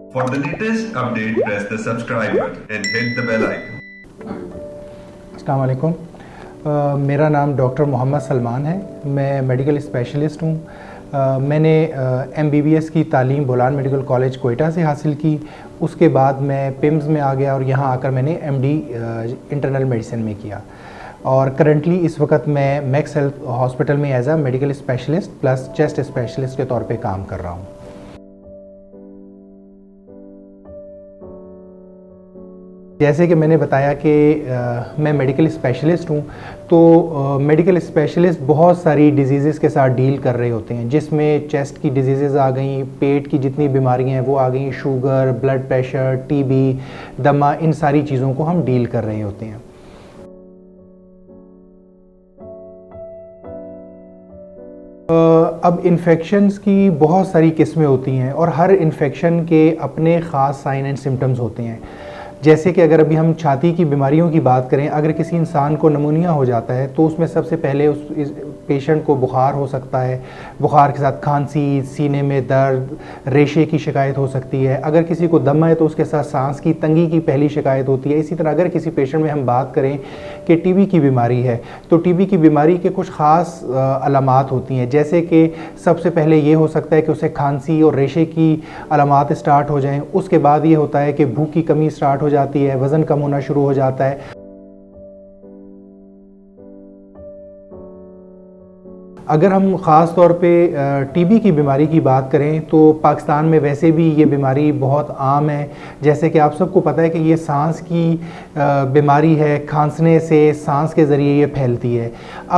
For the latest update, press the subscribe button and hit the bell icon. अस्सलाम वालेकुम। मेरा नाम doctor Mohammad Salman है। मैं मेडिकल स्पेशलिस्ट हूँ। मैंने MBBS की तालीम बोलान मेडिकल कॉलेज कोयटा से हासिल की। उसके बाद मैं पिम्स में आ गया और यहाँ आकर मैंने MD इंटरनल मेडिसिन में किया और करंटली इस वक्त मैं मैक्स हेल्थ हॉस्पिटल में as a medical specialist plus chest specialist के तौर पे काम कर रहा हूँ। जैसे कि मैंने बताया कि मैं मेडिकल स्पेशलिस्ट हूँ, तो मेडिकल स्पेशलिस्ट बहुत सारी डिजीज़ के साथ डील कर रहे होते हैं, जिसमें चेस्ट की डिजीज़ आ गई, पेट की जितनी बीमारियाँ हैं वो आ गई, शुगर, ब्लड प्रेशर, TB, दमा, इन सारी चीज़ों को हम डील कर रहे होते हैं। अब इन्फेक्शंस की बहुत सारी किस्में होती हैं और हर इन्फेक्शन के अपने ख़ास साइन एंड सिम्टम्स होते हैं। जैसे कि अगर अभी हम छाती की बीमारियों की बात करें, अगर किसी इंसान को नमूनिया हो जाता है तो उसमें सबसे पहले उस पेशेंट को बुखार हो सकता है, बुखार के साथ खांसी, सीने में दर्द, रेशे की शिकायत हो सकती है। अगर किसी को दमा है तो उसके साथ सांस की तंगी की पहली शिकायत होती है। इसी तरह अगर किसी पेशेंट में हम बात करें कि TB की बीमारी है तो TB की बीमारी के कुछ ख़ास अलामात होती हैं, जैसे कि सबसे पहले ये हो सकता है कि उसे खांसी और रेशे की अलामात स्टार्ट हो जाएँ। उसके बाद ये होता है कि भूख की कमी स्टार्ट हो जाती है, वज़न कम होना शुरू हो जाता है। अगर हम ख़ास तौर पे TB की बीमारी की बात करें तो पाकिस्तान में वैसे भी ये बीमारी बहुत आम है। जैसे कि आप सबको पता है कि ये सांस की बीमारी है, खांसने से सांस के ज़रिए ये फैलती है।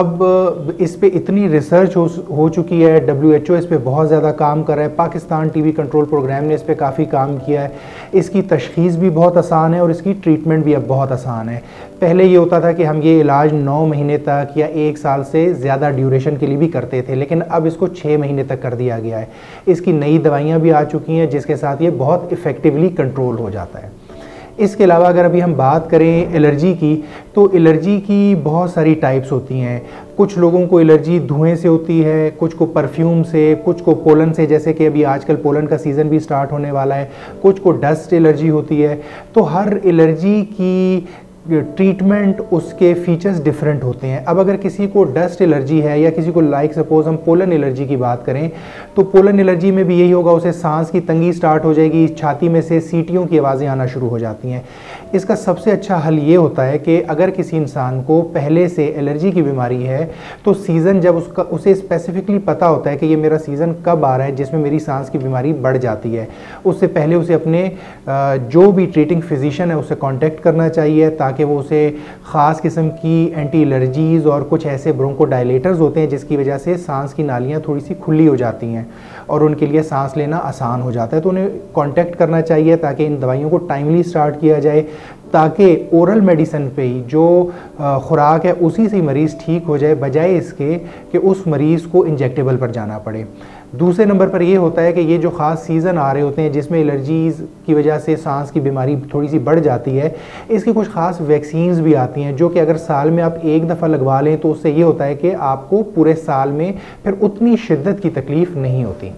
अब इस पे इतनी रिसर्च हो चुकी है, WHO इस पे बहुत ज़्यादा काम कर रहा है, पाकिस्तान TB कंट्रोल प्रोग्राम ने इस पे काफ़ी काम किया है। इसकी तशख़ीस भी बहुत आसान है और इसकी ट्रीटमेंट भी अब बहुत आसान है। पहले ये होता था कि हम ये इलाज 9 महीने तक या 1 साल से ज़्यादा ड्यूरेशन के लिए भी करते थे, लेकिन अब इसको 6 महीने तक कर दिया गया है। इसकी नई दवाइयाँ भी आ चुकी हैं जिसके साथ ये बहुत इफ़ेक्टिवली कंट्रोल हो जाता है। इसके अलावा अगर अभी हम बात करें एलर्जी की, तो एलर्जी की बहुत सारी टाइप्स होती हैं। कुछ लोगों को एलर्जी धुएं से होती है, कुछ को परफ्यूम से, कुछ को पोलन से, जैसे कि अभी आजकल पोलन का सीज़न भी स्टार्ट होने वाला है, कुछ को डस्ट एलर्जी होती है। तो हर एलर्जी की ट्रीटमेंट, उसके फीचर्स डिफरेंट होते हैं। अब अगर किसी को डस्ट एलर्जी है या किसी को लाइक सपोज हम पोलन एलर्जी की बात करें, तो पोलन एलर्जी में भी यही होगा, उसे सांस की तंगी स्टार्ट हो जाएगी, छाती में से सीटियों की आवाज़ें आना शुरू हो जाती हैं। इसका सबसे अच्छा हल ये होता है कि अगर किसी इंसान को पहले से एलर्जी की बीमारी है तो सीज़न जब उसे स्पेसिफिकली पता होता है कि ये मेरा सीज़न कब आ रहा है जिसमें मेरी सांस की बीमारी बढ़ जाती है, उससे पहले उसे अपने जो भी ट्रीटिंग फिजिशियन है उससे कॉन्टेक्ट करना चाहिए, ताकि वो उसे ख़ास किस्म की एंटी एलर्जीज़ और कुछ ऐसे ब्रोंकोडायलेटर्स होते हैं जिसकी वजह से सांस की नालियाँ थोड़ी सी खुली हो जाती हैं और उनके लिए सांस लेना आसान हो जाता है, तो उन्हें कांटेक्ट करना चाहिए ताकि इन दवाइयों को टाइमली स्टार्ट किया जाए, ताकि ओरल मेडिसिन पे ही जो खुराक है उसी से मरीज़ ठीक हो जाए, बजाय इसके कि उस मरीज़ को इंजेक्टेबल पर जाना पड़े। दूसरे नंबर पर ये होता है कि ये जो ख़ास सीज़न आ रहे होते हैं जिसमें एलर्जीज़ की वजह से सांस की बीमारी थोड़ी सी बढ़ जाती है, इसकी कुछ ख़ास वैक्सीन्स भी आती हैं जो कि अगर साल में आप एक दफ़ा लगवा लें तो उससे ये होता है कि आपको पूरे साल में फिर उतनी शिद्दत की तकलीफ़ नहीं होती।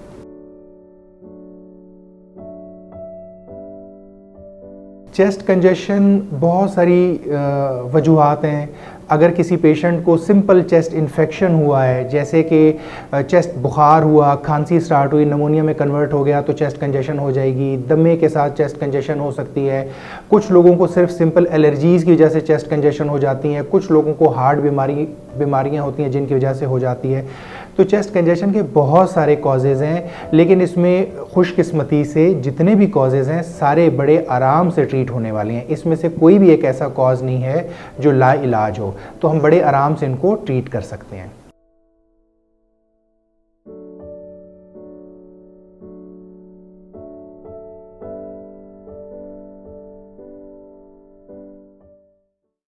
चेस्ट कंजेशन बहुत सारी वजूहात हैं। अगर किसी पेशेंट को सिंपल चेस्ट इन्फेक्शन हुआ है, जैसे कि चेस्ट बुखार हुआ, खांसी स्टार्ट हुई, नमूनिया में कन्वर्ट हो गया तो चेस्ट कंजेशन हो जाएगी, दमे के साथ चेस्ट कंजेशन हो सकती है। कुछ लोगों को सिर्फ सिंपल एलर्जीज़ की वजह से चेस्ट कंजेशन हो जाती हैं, कुछ लोगों को हार्ट बीमारियां होती हैं जिनकी वजह से हो जाती है। तो चेस्ट कंजेशन के बहुत सारे कॉजेज़ हैं, लेकिन इसमें खुशकिस्मती से जितने भी कॉजेज़ हैं सारे बड़े आराम से ट्रीट होने वाले हैं। इसमें से कोई भी एक ऐसा कॉज नहीं है जो लाइलाज हो, तो हम बड़े आराम से इनको ट्रीट कर सकते हैं।